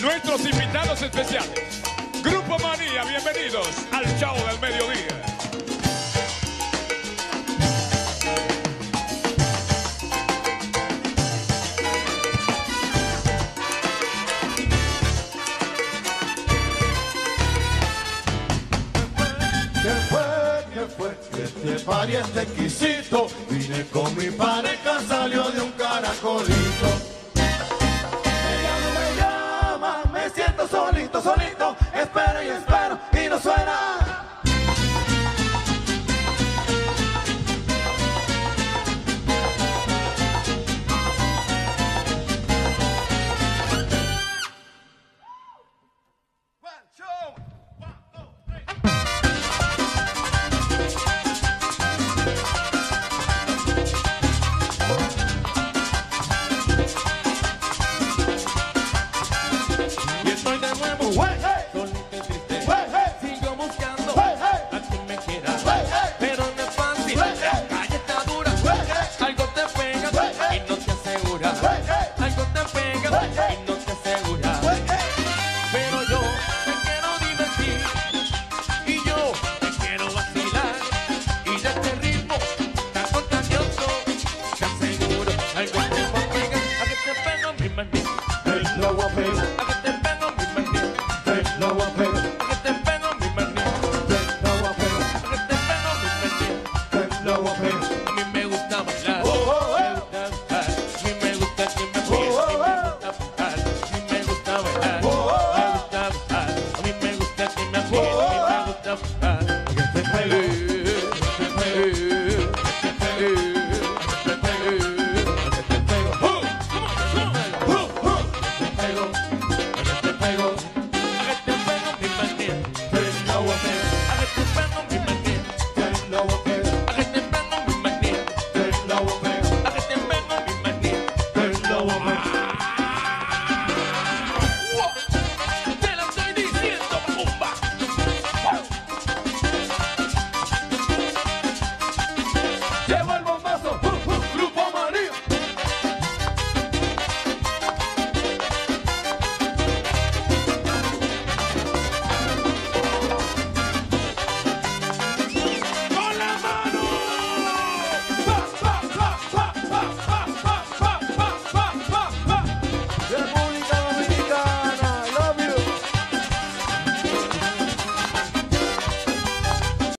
nuestros invitados especiales. Grupo Manía, bienvenidos al show del mediodía. Este party es exquisito. Vine con mi pareja, salió de un caracolito. Ella no me llama, me siento solito, solito. Espero y espero y no suena.